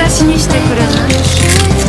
私にしてくれない？